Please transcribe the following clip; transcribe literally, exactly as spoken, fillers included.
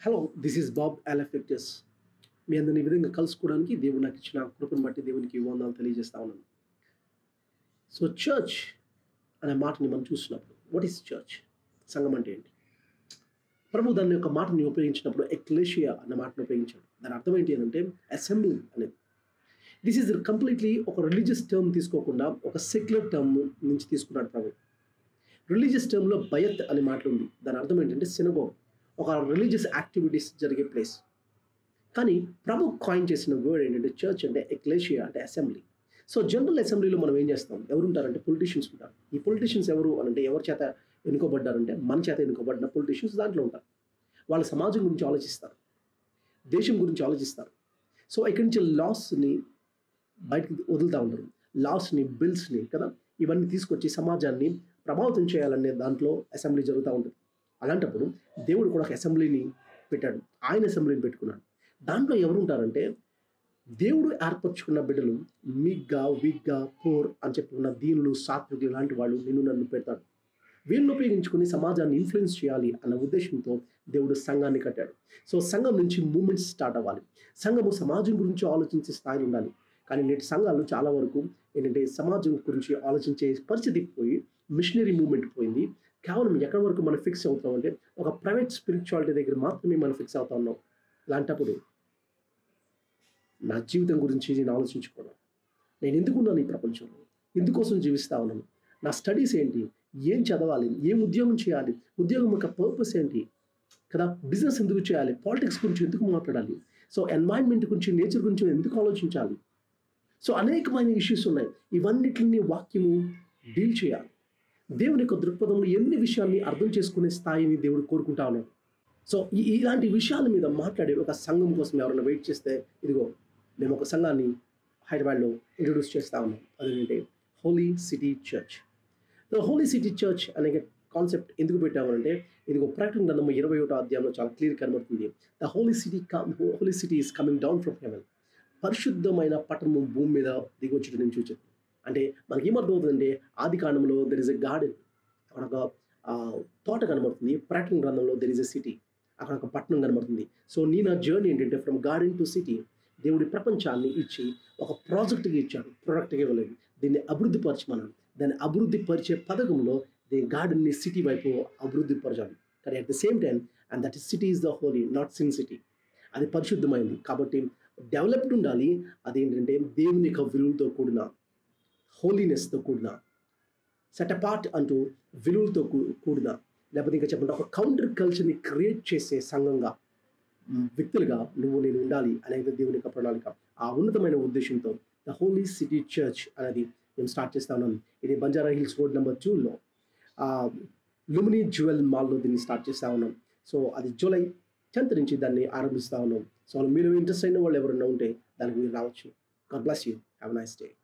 Hello, this is Bob అలెఫెక్టస్. మీ అందరిని ఈ విధంగా కలుసుకోవడానికి దేవుడు నాకు ఇచ్చిన కృపను బట్టి దేవునికి వందనాలు తెలియజేస్తా ఉన్నాను. సో చర్చ్ అనే మాటని మనం చూసినప్పుడు, వాట్ ఈస్ చర్చ్? సంఘం అంటే ఏంటి? ప్రభు దాని యొక్క మాటని ఉపయోగించినప్పుడు ఎక్లేషియా అనే మాటను ఉపయోగించాడు. దాని అర్థం ఏంటి అని అంటే అసెంబ్లీ అనేది. దిస్ ఈజ్ కంప్లీట్లీ ఒక రిలీజియస్ టర్మ్ తీసుకోకుండా ఒక సెక్యులర్ టర్మ్ నుంచి తీసుకున్నాడు ప్రభు. రిలీజియస్ టర్మ్లో బయత్ అనే మాట ఉంది. దాని అర్థం ఏంటంటే సినగోగ్, ఒక రిలీజియస్ యాక్టివిటీస్ జరిగే ప్లేస్. కానీ ప్రభు కాయిన్ చేసిన వర్డ్ ఏంటంటే చర్చ్ అంటే ఎక్లేషియా అంటే అసెంబ్లీ. సో జనరల్ అసెంబ్లీలో మనం ఏం చేస్తాం? ఎవరు ఉంటారంటే పొలిటీషియన్స్ ఉంటారు. ఈ పొలిటీషియన్స్ ఎవరు అని అంటే ఎవరి చేత ఎన్నుకోబడ్డారంటే మన చేత ఎన్నుకోబడిన పొలిటీషియన్స్ దాంట్లో ఉంటారు. వాళ్ళ సమాజం గురించి ఆలోచిస్తారు, దేశం గురించి ఆలోచిస్తారు. సో ఇక్కడి నుంచి లాస్ని బయటకు వదులుతూ ఉంటారు. లాస్ని, బిల్స్ని కదా, ఇవన్నీ తీసుకొచ్చి సమాజాన్ని ప్రభావితం చేయాలనే దాంట్లో అసెంబ్లీ జరుగుతూ ఉంటుంది. అలాంటప్పుడు దేవుడు కూడా ఒక అసెంబ్లీని పెట్టాడు. ఆయన అసెంబ్లీని పెట్టుకున్నాడు. దాంట్లో ఎవరు ఉంటారంటే దేవుడు ఏర్పరచుకున్న బిడ్డలు, మీగ్గా, వీక్గా, పోర్ అని చెప్పుకున్న దీనులు, సాత్వికులు లాంటి వాళ్ళు నిన్ను నన్ను పెడతాడు. వీళ్ళని ఉపయోగించుకుని సమాజాన్ని ఇన్ఫ్లుయెన్స్ చేయాలి అన్న ఉద్దేశంతో దేవుడు సంఘాన్ని కట్టాడు. సో సంఘం నుంచి మూమెంట్స్ స్టార్ట్ అవ్వాలి. సంఘము సమాజం గురించి ఆలోచించే స్థాయిలో ఉండాలి. కానీ నేటి సంఘాలు చాలా వరకు ఏంటంటే సమాజం గురించి ఆలోచించే పరిస్థితికి పోయి మిషనరీ మూవ్మెంట్ పోయింది. కేవలం ఎక్కడి వరకు మనం ఫిక్స్ అవుతాం అంటే ఒక ప్రైవేట్ స్పిరిచువాలిటీ దగ్గర మాత్రమే మనం ఫిక్స్ అవుతా ఉన్నాం. అలాంటప్పుడు నా జీవితం గురించి నేను ఆలోచించుకోవడం, నేను ఎందుకున్నాను ఈ ప్రపంచంలో, ఎందుకోసం జీవిస్తా ఉన్నాను, నా స్టడీస్ ఏంటి, ఏం చదవాలి, ఏం ఉద్యోగం చేయాలి, ఉద్యోగం యొక్క పర్పస్ ఏంటి కదా, బిజినెస్ ఎందుకు చేయాలి, పాలిటిక్స్ గురించి ఎందుకు మాట్లాడాలి, సో ఎన్వైరన్మెంట్ గురించి, నేచర్ గురించి ఎందుకు ఆలోచించాలి. సో అనేకమైన ఇష్యూస్ ఉన్నాయి. ఇవన్నిటిని వాక్యము డీల్ చేయాలి. దేవుని యొక్క దృక్పథంలో ఎన్ని విషయాల్ని అర్థం చేసుకునే స్థాయిని దేవుడు కోరుకుంటా ఉన్నాడు. సో ఈ ఇలాంటి విషయాల మీద మాట్లాడే ఒక సంఘం కోసం ఎవరైనా వెయిట్ చేస్తే, ఇదిగో మేము ఒక సంఘాన్ని హైదరాబాద్లో ఇంట్రొడ్యూస్ చేస్తా ఉన్నాం. అదేంటంటే holy city church. The holy city church అనే కాన్సెప్ట్ ఎందుకు పెట్టామంటే, ఇదిగో ప్రకటన గ్రంథం ఇరవై ఒకటో అధ్యాయంలో చాలా క్లియర్ కనబడుతుంది. The holy city holy city is coming down from heaven. పరిశుద్ధమైన పట్టణము భూమి మీద దిగొచ్చడం నేను చూచాను. అంటే మనకి ఏమర్థమవుతుందంటే, ఆది కాండంలో దెర్ ఇస్ ఎ గార్డెన్, అక్కడ ఒక తోట కనబడుతుంది. ప్రకటన గ్రంథంలో దెర్ ఇస్ ఎ సిటీ, అక్కడ ఒక పట్టణం కనబడుతుంది. సో నీ నా జర్నీ ఏంటంటే ఫ్రమ్ గార్డెన్ టు సిటీ. దేవుడి ప్రపంచాన్ని ఇచ్చి ఒక ప్రాజెక్ట్గా ఇచ్చాడు, ప్రొడక్ట్గా ఇవ్వలేదు. దీన్ని అభివృద్ధి పరచమన్నాడు. దాన్ని అభివృద్ధి పరిచే పథకంలో దీని గార్డెన్ని సిటీ వైపు అభివృద్ధి పరచాలి. కానీ at the same time and that is city is the holy, not sin city. అది పరిశుద్ధమైంది కాబట్టి డెవలప్డ్ ఉండాలి. అదేంటంటే దేవుని యొక్క విలువలతో కూడిన, హోలీనెస్తో కూడిన, సెట్ అపార్ట్ అంటూ విలువలతో కూడిన, లేకపోతే ఇంకా చెప్పండి ఒక కౌంటర్ కల్చర్ని క్రియేట్ చేసే సంఘంగా, వ్యక్తులుగా నువ్వు నేను ఉండాలి అనేది దేవుని యొక్క ప్రణాళిక. ఆ ఉన్నతమైన ఉద్దేశంతో ద హోలీ సిటీ చర్చ్ అనేది మేము స్టార్ట్ చేస్తా ఉన్నాం. ఇది బంజారా హిల్స్ రోడ్ నెంబర్ టూలో లుంబిని జ్యువెల్ మాల్లో దీన్ని స్టార్ట్ చేస్తా ఉన్నాం. సో అది జూలై టెన్త్ నుంచి దాన్ని ఆరంభిస్తా ఉన్నాం. సో మీరు ఇంట్రెస్ట్ అయిన వాళ్ళు ఎవరైనా ఉంటే దానికి మీరు రావచ్చు. God bless you. Have a nice day.